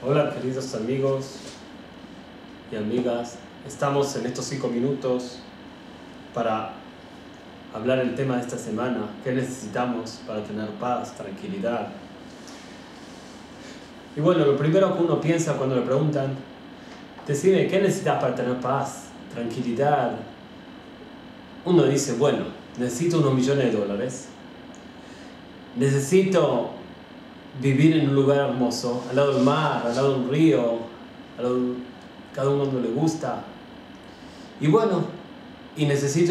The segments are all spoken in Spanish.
Hola queridos amigos y amigas, estamos en estos 5 minutos para hablar el tema de esta semana, qué necesitamos para tener paz, tranquilidad. Y bueno, lo primero que uno piensa cuando le preguntan, decime, ¿qué necesitas para tener paz, tranquilidad? Uno dice, bueno, necesito unos millones de dólares, necesito vivir en un lugar hermoso, al lado del mar, al lado de un río, cada uno le gusta. Y bueno, y necesito.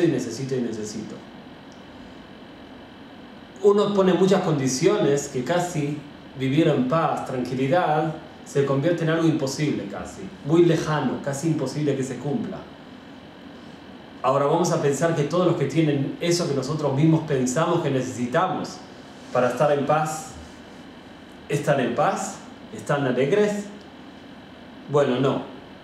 Uno pone muchas condiciones que casi vivir en paz, tranquilidad, se convierte en algo imposible casi, muy lejano, casi imposible que se cumpla. Ahora vamos a pensar que todos los que tienen eso que nosotros mismos pensamos que necesitamos para estar en paz, ¿están en paz? ¿Están alegres? Bueno, no.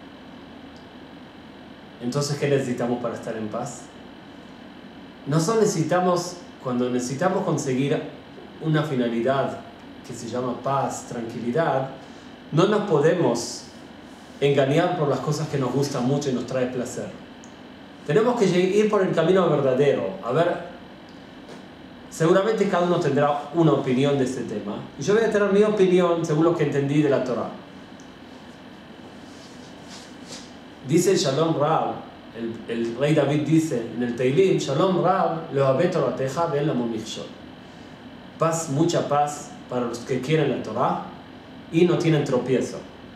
Entonces, ¿qué necesitamos para estar en paz? Nosotros necesitamos, cuando necesitamos conseguir una finalidad que se llama paz, tranquilidad, no nos podemos engañar por las cosas que nos gustan mucho y nos trae placer. Tenemos que ir por el camino verdadero. A ver, seguramente cada uno tendrá una opinión de este tema. Y yo voy a tener mi opinión según lo que entendí de la Torah. Dice Shalom Rab, el rey David dice en el Teilim, Shalom Rab, lo habé Torateja ven la Momichshol. Paz, mucha paz para los que quieren la Torah y no tienen tropiezo.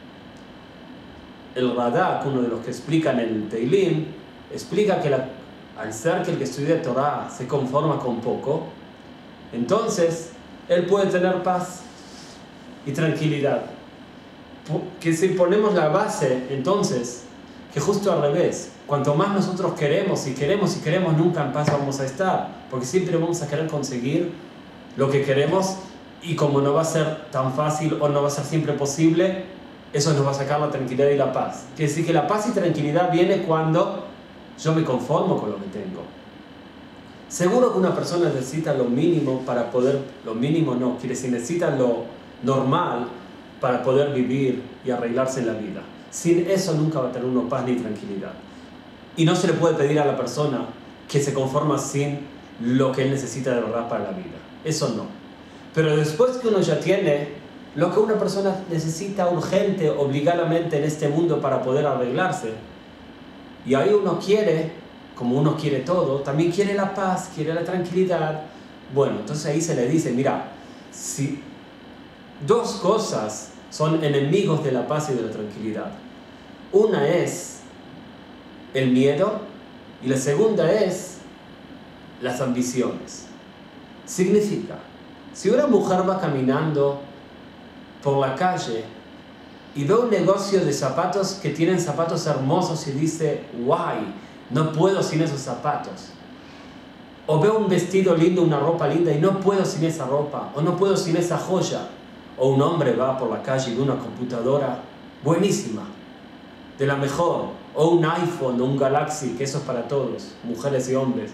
El Radak, uno de los que explican el Teilim, explica que al ser que el que estudia Torah se conforma con poco, entonces él puede tener paz y tranquilidad. Que si ponemos la base, entonces, que justo al revés, cuanto más nosotros queremos, nunca en paz vamos a estar, porque siempre vamos a querer conseguir lo que queremos y como no va a ser tan fácil o no va a ser siempre posible, eso nos va a sacar la tranquilidad y la paz. Quiere decir que la paz y tranquilidad viene cuando yo me conformo con lo que tengo. Seguro que una persona necesita lo mínimo para poder, lo mínimo no, quiere decir necesita lo normal para poder vivir y arreglarse en la vida. Sin eso nunca va a tener uno paz ni tranquilidad. Y no se le puede pedir a la persona que se conforma sin lo que él necesita de verdad para la vida. Eso no. Pero después que uno ya tiene lo que una persona necesita urgente, obligadamente en este mundo para poder arreglarse, y ahí uno quiere, como uno quiere todo, también quiere la paz, quiere la tranquilidad. Bueno, entonces ahí se le dice, mira, si dos cosas son enemigos de la paz y de la tranquilidad. Una es el miedo y la segunda es las ambiciones. Significa, si una mujer va caminando por la calle y ve un negocio de zapatos que tienen zapatos hermosos y dice, guay, no puedo sin esos zapatos. O ve un vestido lindo, una ropa linda y no puedo sin esa ropa, o no puedo sin esa joya. O un hombre va por la calle y ve una computadora buenísima, de la mejor, o un iPhone o un Galaxy, que eso es para todos, mujeres y hombres,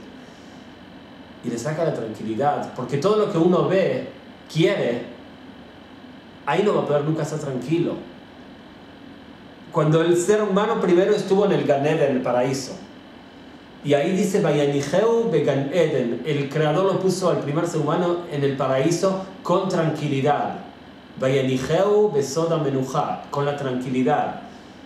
y le saca la tranquilidad, porque todo lo que uno ve, quiere, ahí no va a poder nunca estar tranquilo. Cuando el ser humano primero estuvo en el Gan Eden, en el paraíso, y ahí dice Vayanijeu began Eden, el creador lo puso al primer ser humano en el paraíso con tranquilidad. Vayanijeu besoda menuja, con la tranquilidad.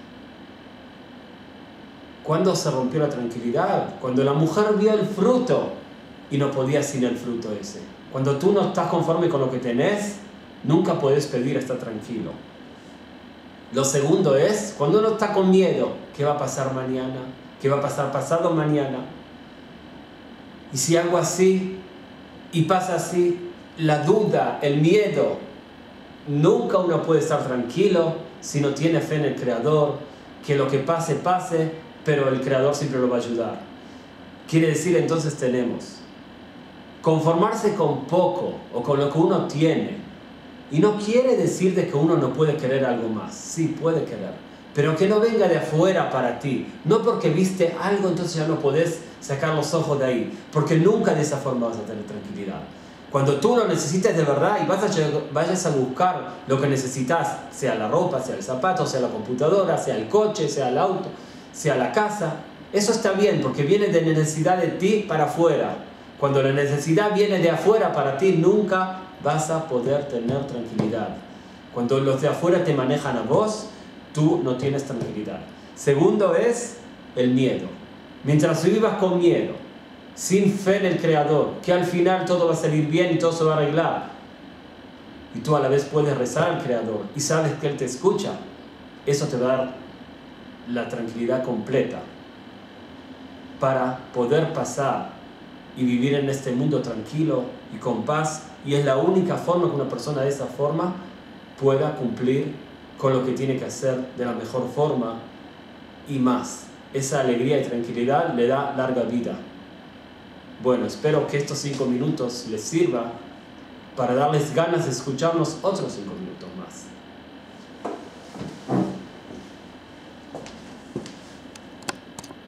¿Cuándo se rompió la tranquilidad? Cuando la mujer vio el fruto y no podía sin el fruto ese. Cuando tú no estás conforme con lo que tenés, nunca puedes pedir estar tranquilo. Lo segundo es cuando uno está con miedo, ¿qué va a pasar mañana? ¿Qué va a pasar pasado mañana? Y si hago así y pasa así, la duda, el miedo, nunca uno puede estar tranquilo si no tiene fe en el Creador, que lo que pase, pase, pero el Creador siempre lo va a ayudar. Quiere decir, entonces tenemos conformarse con poco o con lo que uno tiene. Y no quiere decir de que uno no puede querer algo más. Sí, puede querer, pero que no venga de afuera para ti. No porque viste algo, entonces ya no podés sacar los ojos de ahí, porque nunca de esa forma vas a tener tranquilidad. Cuando tú lo necesites de verdad y vayas a buscar lo que necesitas, sea la ropa, sea el zapato, sea la computadora, sea el coche, sea el auto, sea la casa, eso está bien porque viene de necesidad de ti para afuera. Cuando la necesidad viene de afuera para ti, nunca vas a poder tener tranquilidad. Cuando los de afuera te manejan a vos, tú no tienes tranquilidad. Segundo es el miedo. Mientras vivas con miedo, sin fe en el Creador, que al final todo va a salir bien y todo se va a arreglar, y tú a la vez puedes rezar al Creador y sabes que Él te escucha, eso te va a dar la tranquilidad completa para poder pasar y vivir en este mundo tranquilo y con paz. Y es la única forma que una persona de esa forma pueda cumplir con lo que tiene que hacer de la mejor forma y más. Esa alegría y tranquilidad le da larga vida. Bueno, espero que estos 5 minutos les sirva para darles ganas de escucharnos otros 5 minutos más.